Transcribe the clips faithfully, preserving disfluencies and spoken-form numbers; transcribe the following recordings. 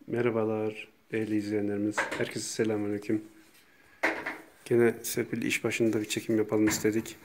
Merhabalar değerli izleyenlerimiz. Herkese selamünaleyküm. Gene Serpil iş başında bir çekim yapalım istedik.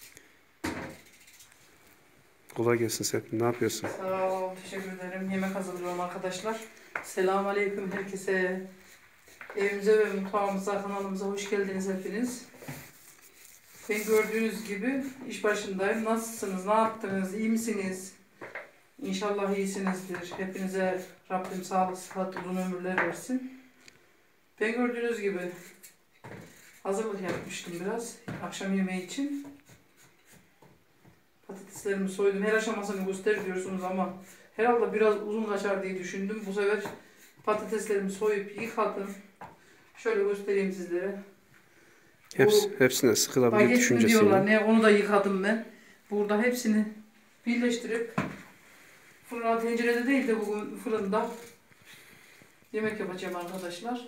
Kolay gelsin Serpil. Ne yapıyorsun? Sağ ol, teşekkür ederim. Yemek hazırlıyorum arkadaşlar. Selamünaleyküm herkese. Evimize ve mutfağımıza, kanalımıza hoş geldiniz hepiniz. Ben gördüğünüz gibi iş başındayım. Nasılsınız? Ne yaptınız? İyi misiniz? İnşallah iyisinizdir. Hepinize Rabbim sağlık, sıhhat, uzun ömürler versin. Ben gördüğünüz gibi hazırlık yapmıştım biraz akşam yemeği için. Patateslerimi soydum. Her aşamasını göster diyorsunuz ama herhalde biraz uzun kaçar diye düşündüm. Bu sefer patateslerimi soyup yıkadım. Şöyle göstereyim sizlere. Hepsi, Bu hepsine sıkılabilir baget mi düşüncesiyle. diyorlar ne, onu da yıkadım ben. Burada hepsini birleştirip fırına, tencerede değil de bugün fırında yemek yapacağım arkadaşlar.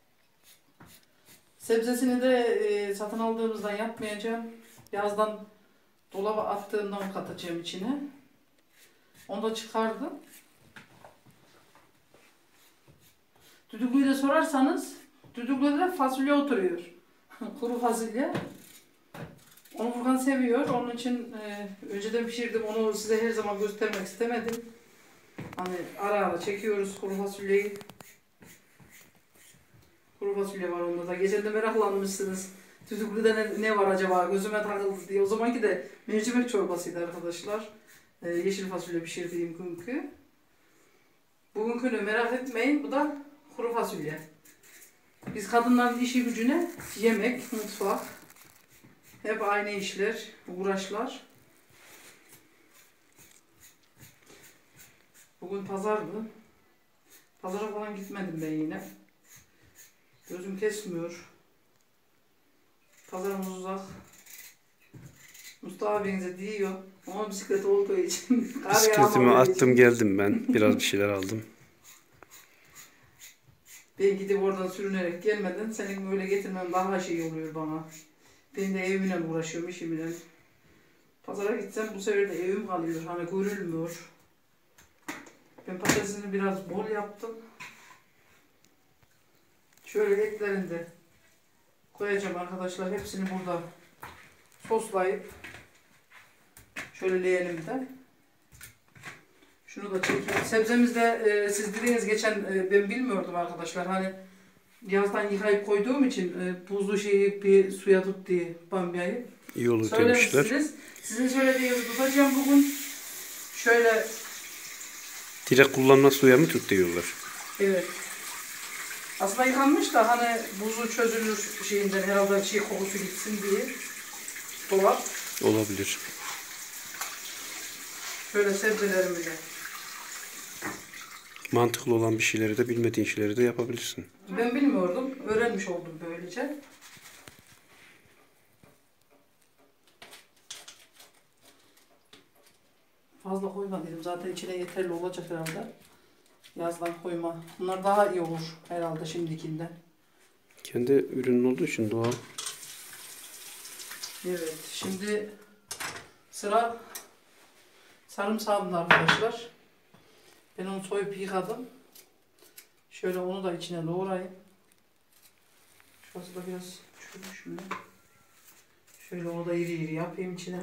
Sebzesini de e, satın aldığımızdan yapmayacağım. Yazdan dolaba attığımdan katacağım içine. Onu da çıkardım. Düdüklüyü de sorarsanız düdüklüde de fasulye oturuyor. Kuru fasulye. Onu Furkan seviyor. Onun için e, önceden pişirdim. Onu size her zaman göstermek istemedim. Hani ara ara çekiyoruz kuru fasulyeyi. Kuru fasulye var onda da. Geçen de meraklanmışsınız. Düdüklüde ne, ne var acaba? Gözüme takıldı diye. O zamanki de mercimek çorbasıydı arkadaşlar. E, yeşil fasulye pişirdiğim günkü. Bugünkünü merak etmeyin. Bu da kuru fasulye. Biz kadınların işi gücüne yemek, mutfak. Hep aynı işler, uğraşlar. Bugün pazardı. Pazara falan gitmedim ben yine. Gözüm kesmiyor. Pazarımız uzak. Mustafa abinize diyor. Ama bisiklet olduğu için. Bisikletimi attım geldim ben. Biraz bir şeyler aldım. Ben gidip oradan sürünerek gelmeden senin böyle getirmem daha şey oluyor bana. Ben de evimle uğraşıyorum, işimle. Pazara gitsem bu sefer de evim kalıyor. Hani görülmüyor. Ben patatesini biraz bol yaptım. Şöyle etlerini de koyacağım arkadaşlar. Hepsini burada soslayıp şöyle leğenim de. Şunu da çekeyim. Sebzemizde e, siz dediğiniz geçen e, ben bilmiyordum arkadaşlar. Hani yazdan yıkayıp koyduğum için e, buzlu şeyi bir suya tut diye bamyayı. İyi olur demişler. Sizin söylediğinizi tutacağım bugün. Şöyle. Direkt kullanma suya mı tut diyorlar? Evet. Aslında yıkanmış da hani buzu çözülür şeyinden herhalde şey kokusu gitsin diye. Dolap. Olabilir. Şöyle sebzelerimi de. Mantıklı olan bir şeyleri de bilmediğin şeyleri de yapabilirsin. Ben bilmiyordum. Öğrenmiş oldum böylece. Fazla koyma dedim. Zaten içine yeterli olacak herhalde. Yazdan koyma. Bunlar daha iyi olur herhalde şimdikinden. Kendi ürünün olduğu için doğal. Evet. Şimdi sıra sarımsağımda arkadaşlar. Ben onu soyup yıkadım. Şöyle onu da içine doğrayayım. Şurası da biraz çürümüş mü? Şöyle onu da iri iri yapayım içine.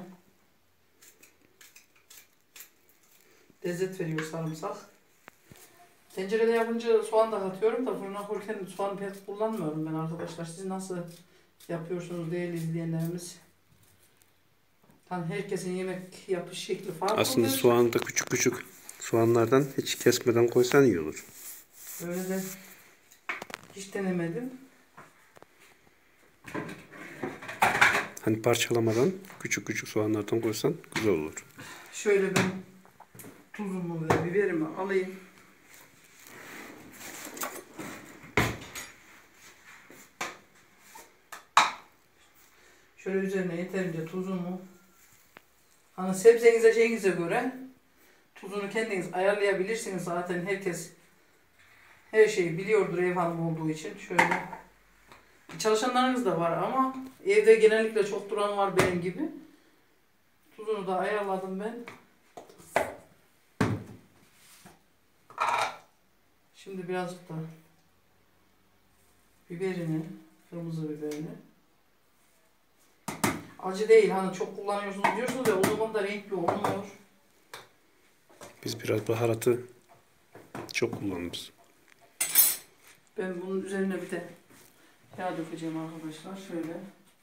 Lezzet veriyor sarımsak. Tencerede yapınca soğan da katıyorum da fırına koyarken soğan pek kullanmıyorum ben arkadaşlar. Siz nasıl yapıyorsunuz değerli izleyenlerimiz? Yani herkesin yemek yapış şekli farklı. Aslında soğanı da küçük küçük soğanlardan hiç kesmeden koysan iyi olur. Öyle de hiç denemedim. Hani parçalamadan küçük küçük soğanlardan koysan güzel olur. Şöyle ben tuzumu ve biberimi alayım. Şöyle üzerine yeterince tuzumu. Hani sebzenize şeyinize göre tuzunu kendiniz ayarlayabilirsiniz. Zaten herkes her şeyi biliyordur ev hanımı olduğu için. Şöyle çalışanlarınız da var ama evde genellikle çok duran var benim gibi. Tuzunu da ayarladım ben. Şimdi birazcık da biberini, kırmızı biberini. Acı değil, hani çok kullanıyorsunuz diyorsunuz ya, o zaman da renkli olmuyor. Biz biraz baharatı çok kullanırız. Ben bunun üzerine bir de yağ dökeceğim arkadaşlar. Şöyle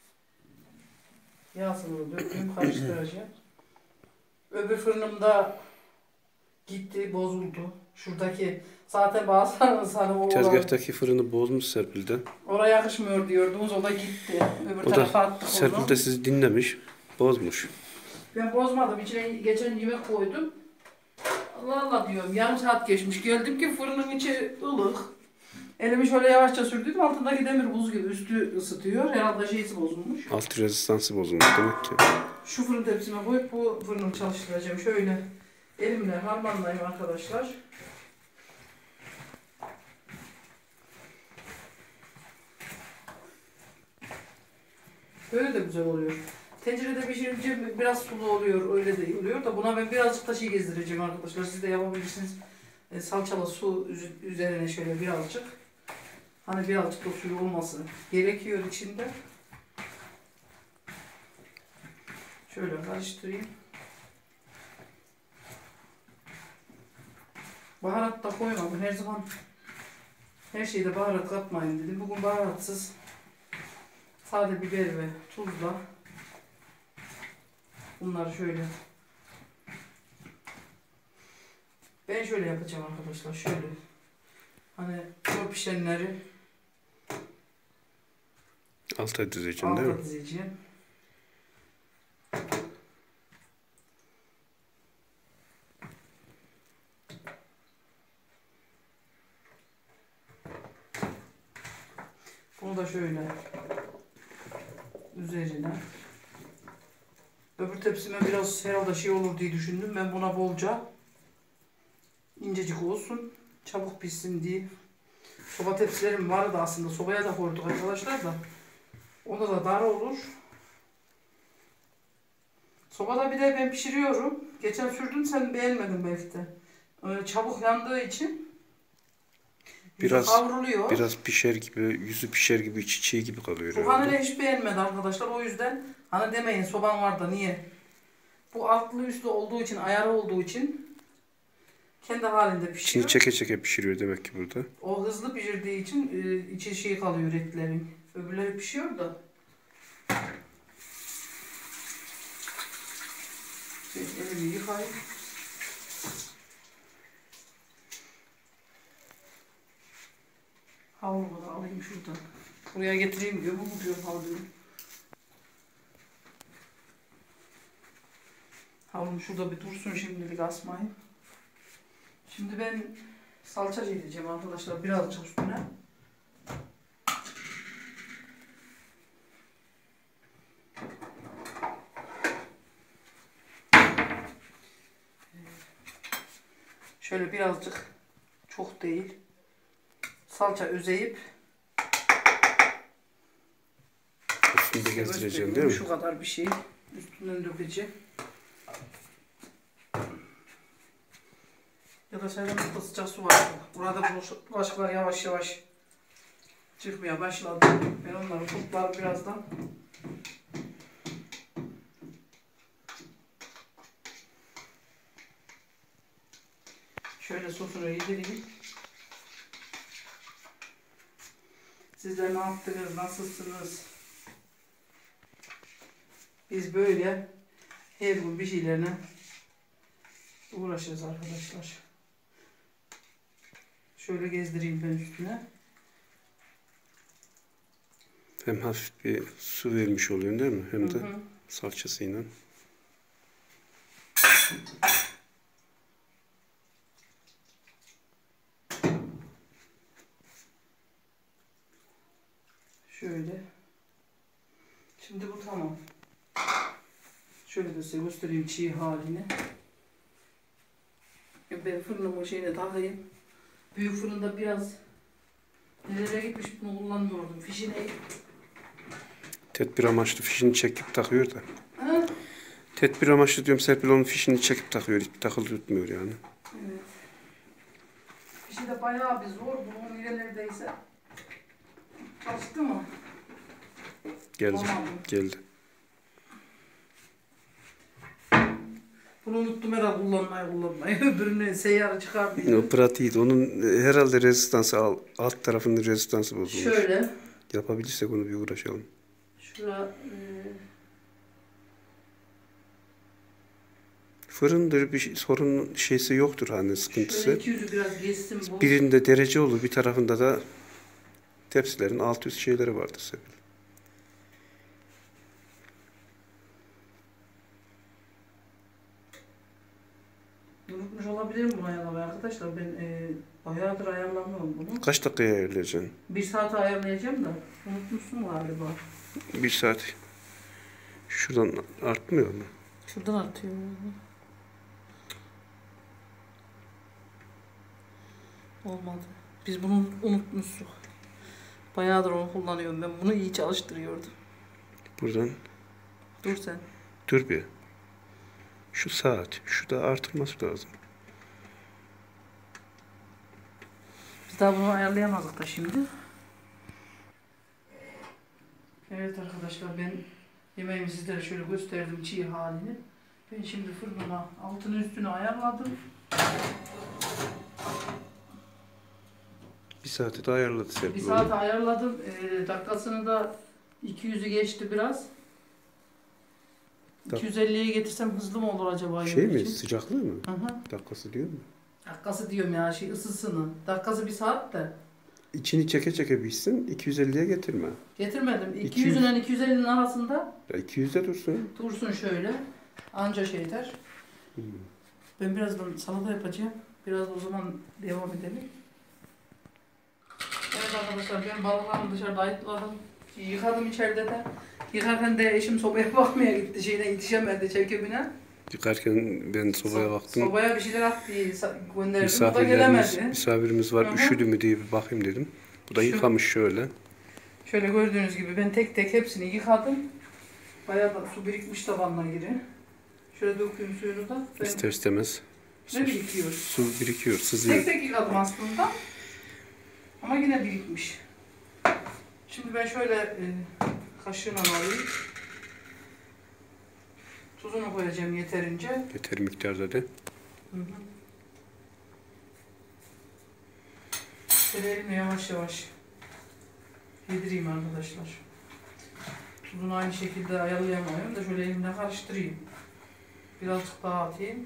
yağsını dökeyim, karıştıracağım. Öbür fırınımda gitti, bozuldu. Şuradaki zaten bazılarınız hani o Tezgahtaki fırını bozmuş Serpil'den. oraya yakışmıyor diyordunuz, o da gitti. Öbür O tarafa da attık onu. Serpil de sizi dinlemiş, bozmuş. Ben bozmadım. İçine geçen yemek koydum. Allah Allah diyorum. Yarım saat geçmiş. Geldim ki fırının içi ılık. Elimi şöyle yavaşça sürdüm. Altındaki demir buz gibi. Üstü ısıtıyor. Herhalde şeysi bozulmuş. Alt rezistansı bozulmuş demek ki. Şu fırın tepsime koyup bu fırını çalıştıracağım. Şöyle elimle harmanlayayım arkadaşlar. Böyle de güzel oluyor. Tencerede pişirince biraz sulu oluyor, öyle de oluyor da buna ben birazcık da şey gezdireceğim arkadaşlar. Siz de yapabilirsiniz. E, salçalı su üzerine şöyle birazcık. Hani birazcık da suyu olması gerekiyor içinde. Şöyle karıştırayım. Baharat da koymadım. Her zaman her şeyde baharat katmayın dedim. Bugün baharatsız sade biber ve tuzla bunları şöyle ben şöyle yapacağım arkadaşlar. Şöyle hani zor pişenleri Alta dizeceğim değil mi? alta dizeceğim. Bunu da şöyle üzerine. Öbür tepsime biraz herhalde şey olur diye düşündüm. Ben buna bolca incecik olsun. Çabuk pişsin diye. Soba tepsilerim vardı aslında. Sobaya da koyduk arkadaşlar da. Onda da dar olur. Sobada bir de ben pişiriyorum. Geçen sürdün, sen beğenmedin belki de. Öyle çabuk yandığı için Biraz kavruluyor. biraz pişer gibi, yüzü pişer gibi, içi çiğ gibi kalıyor. Bu hani hiç beğenmedi arkadaşlar. O yüzden hani demeyin soban var da niye? Bu altlı üstlü olduğu için, ayarı olduğu için kendi halinde pişiyor. İçini çeke çeke pişiriyor demek ki burada. O hızlı pişirdiği için e, içi şey kalıyor etlerin. Öbürleri pişiyor da. Şimdi elimi yıkayayım. Havlumu da alayım şuradan. Buraya getireyim diyor. Bu diyor havluyu. Havlum şurada bir dursun şimdilik, asmayayım. Şimdi ben salça yiyeceğim arkadaşlar birazcık üstüne. Şöyle birazcık, çok değil, salça özeyip Üstünde gezdireceğim değil mi? şu kadar bir şey üstünden dökeceğim. Ya da çaydanlıkta sıcak su var. Burada bulaşıklar yavaş yavaş çıkmaya başladı. Ben onları toplar birazdan. Şöyle sosunu yedireyim. Sizler ne yaptınız? Nasılsınız? Biz böyle her gün bir şeylerine uğraşırız arkadaşlar. Şöyle gezdireyim ben üstüne. Hem hafif bir su vermiş oluyorsun değil mi? Hem de Hı hı. salçasıyla. Şöyle. Şimdi bu tamam. Şöyle de size göstereyim çiğ halini. Ben fırınımın şeyine takayım. Büyük fırında biraz nereye gitmiş, bunu kullanmıyordum. Fişine. Tedbir amaçlı fişini çekip takıyor da. Ha? Tedbir amaçlı diyorum, Serpil onun fişini çekip takıyor. Hiç takılı tutmuyor yani. Evet. Fişi de bayağı bir zor. Bunun neredeyse. Çalıştı mı? Geldi. Tamam. Geldi. Bunu unuttum herhalde kullanmayı kullanmayı. Öbürünü seyyarı çıkardı. O pratiğiydi. Onun herhalde rezistansı al- alt tarafının rezistansı bozulmuş. Şöyle. Yapabilirsek onu bir uğraşalım. Şura e, Fırındır bir şey, sorun şeysi yoktur hani sıkıntısı. şöyle iki yüzü biraz geçsin bu. Birinde derece olur, bir tarafında da tepsilerin alt üst şeyleri vardır Serpil. Unutmuş olabilirim bunu ayarlamayı arkadaşlar. Ben e, bayağıdır ayarlamıyorum bunu. Kaç dakikaya ayarlayacaksın? Bir saate ayarlayacağım da unutmuşsun galiba. Bir saat. Şuradan artmıyor mu? Şuradan atıyor. Olmadı. Biz bunu unutmuştuk. Bayağıdır onu kullanıyorum ben. Bunu iyi çalıştırıyordum. Buradan. Dur sen. Dur bir. Şu saat. Şurada artırması lazım. Biz daha bunu ayarlayamazdık da şimdi. Evet arkadaşlar, ben yemeğimi sizlere şöyle gösterdim, çiğ halini. Ben şimdi fırına altını üstünü ayarladım. Bir saate de ayarladı Serpil. Bir saat ayarladım. E, dakikasını da iki yüzü geçti biraz. Dak- iki yüz elliye getirsem hızlı mı olur acaba? Şey yemek mi? için? Sıcaklığı mı? Hı hı. Dakikası diyor mu? Dakikası diyorum ya, şey ısısını. Dakikası bir saat de. İçini çeke çeke pişsin. iki yüz elliye getirme. Getirmedim. iki iki yüz yüz ile iki yüz ellinin arasında Ya iki yüzde dursun. dursun şöyle. Anca şey der. Hmm. Ben birazdan salata yapacağım. Biraz da o zaman devam edelim. Evet arkadaşlar, ben balıklarımı dışarıda ayıkladım. Yıkadım içeride de. Yıkarken de eşim sobaya bakmaya gitti. Şeyine yetişemedi çekimine. Yıkarken ben sobaya So- baktım. Sobaya bir şeyler attı, sa- gönderdim. O da Misafirlerimiz, gelemedi. misafirimiz var. Hı hı. Üşüdü mü diye bir bakayım dedim. Bu da Şu- yıkamış şöyle. Şöyle gördüğünüz gibi ben tek tek hepsini yıkadım. Bayağı da su birikmiş tabanına giri. Şöyle döktüğüm suyunu da. Ben İster istemez. ne birikiyor? Su birikiyor, sızıyor. Tek tek yıkadım aslında. Ama yine birikmiş. Şimdi ben şöyle e, kaşığına alayım. Tuzunu koyacağım yeterince. Yeter miktarda da. Hı hı. Şöyle elimle yavaş yavaş yedireyim arkadaşlar. Tuzunu aynı şekilde ayarlayamıyorum da şöyle elimle karıştırayım. Birazcık daha atayım.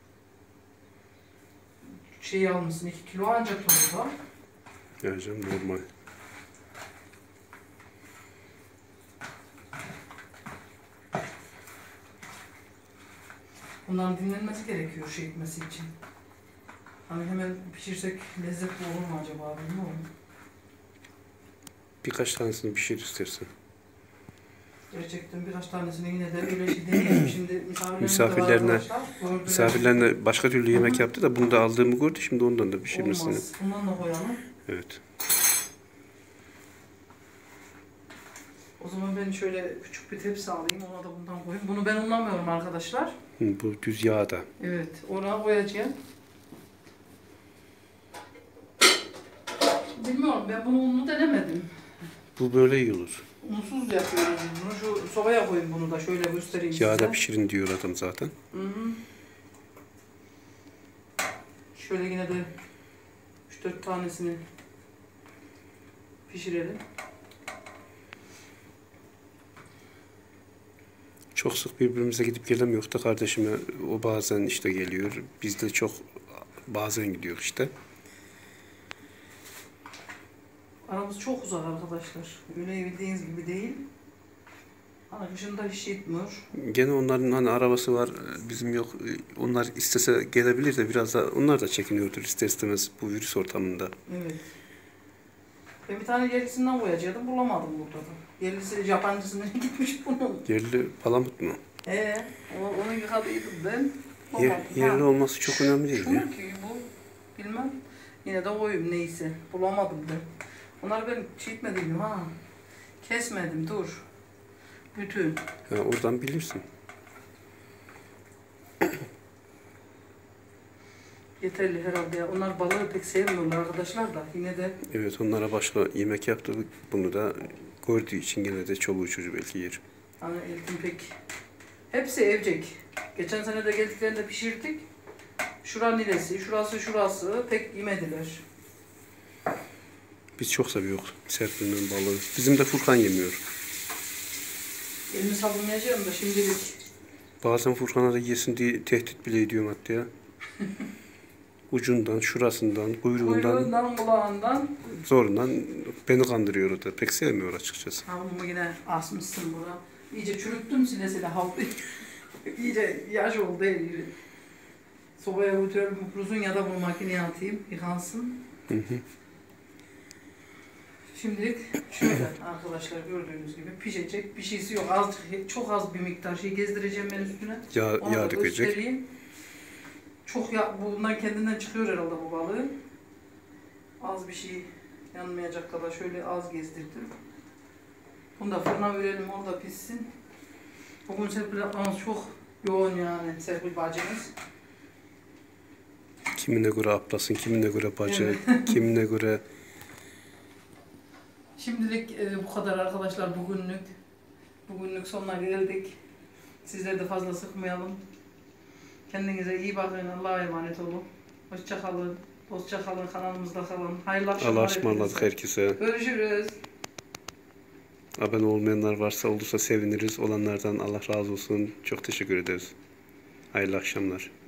Şey almışsın, iki kilo ancak tuzu da. Ya canım normal. Bunların dinlenmesi gerekiyor şey etmesi için. Hani hemen pişirsek lezzetli olur mu acaba, bilmiyorum. Birkaç tanesini pişir istersen. Gerçekten birkaç tanesini yine de öyle şey deneyelim. Şimdi misafirlerimiz Misafirlerine- de var arkadaşlar. Gördüler. Misafirlerine başka türlü yemek Hı hı. yaptı da bunu da aldığımı gördü. Şimdi ondan da pişirmesini. Olmaz. Bundan da koyalım. Evet. O zaman ben şöyle küçük bir tepsi alayım. Ona da bundan koyayım. Bunu ben unlamıyorum arkadaşlar. Hı, bu düz yağda. Evet. Ona koyacağım. Bilmiyorum. Ben bunu unlu denemedim. Bu böyle iyi olur. Unsuz yapıyoruz bunu. Şu sobaya koyayım bunu da. Şöyle göstereyim size. Yağda pişirin diyor adam zaten. Hı hı. Şöyle yine de üç dört tanesini pişirelim. Çok sık birbirimize gidip gelemiyoruz da kardeşime o bazen işte geliyor. Biz de çok bazen gidiyor işte. Aramız çok uzak arkadaşlar. Öyle bildiğiniz gibi değil. Hani kışında hiç yetmiyor. Gene onların hani arabası var, bizim yok. Onlar istese gelebilir de biraz da onlar da çekiniyordur ister istemez bu virüs ortamında. Evet. Ben bir tane yerlisinden koyacaktım, bulamadım burada da. Yerlisi yabancısından gitmiş bunun. Yerli palamut mu? Ee, o- onu yıkadıydım ben. Yer, Bulamadım. yerli Ha, olması çok önemli değil şu ya. ki bu, bilmem. Yine de koyayım neyse. Bulamadım ben. Onları ben şey etmedim ha. Kesmedim, dur. Bütün. Ha, oradan bilirsin. yeterli herhalde ya. Onlar balığı pek sevmiyorlar arkadaşlar da yine de. Evet, onlara başka yemek yaptık. Bunu da gördüğü için gene de çoluğu çocuğu belki yer. Hani Eltim pek. Hepsi evcek. Geçen sene de geldiklerinde pişirdik. Şuranın neresi, şurası şurası pek yemediler. Biz çok seviyoruz Serpil'in balığı. Bizim de Furkan yemiyor. Elimi savunmayacağım da şimdilik. Bazen Furkan'a da yesin diye tehdit bile ediyorum hatta ya. Ucundan, şurasından, kuyruğundan, Kuyruğundan, kulağından. zorundan beni kandırıyor o da. Pek sevmiyor açıkçası. Havumu yine asmışsın buna. İyice çürüttüm sile sile havlu. İyice yaş oldu her yeri. Sobaya götürelim kuruzun ya da bu makineye atayım yıkansın. Hı hı. Şimdilik şöyle arkadaşlar gördüğünüz gibi pişecek. Bir şeysi yok. Az, çok az bir miktar şey gezdireceğim ben üstüne. Yağ, Onu yağ da dökecek. göstereyim. Çok ya, bundan kendinden çıkıyor herhalde bu balığı. Az bir şey yanmayacak kadar şöyle az gezdirdim. Bunu da fırına verelim, orada pişsin. Bugün Serpil ablamız çok yoğun yani, Serpil bacımız. Kimine göre ablasın, kimine göre bacı, Evet. kimine göre... Şimdilik e, bu kadar arkadaşlar bugünlük. Bugünlük sonuna geldik. Sizleri de fazla sıkmayalım. Kendinize iyi bakın, Allah'a emanet olun. Hoşça kalın, hoşça kalın, kanalımızda kalın. Hayırlı akşamlar. Allah'a ısmarladık herkese. Görüşürüz. Abone olmayanlar varsa olursa seviniriz. Olanlardan Allah razı olsun. Çok teşekkür ederiz. Hayırlı akşamlar.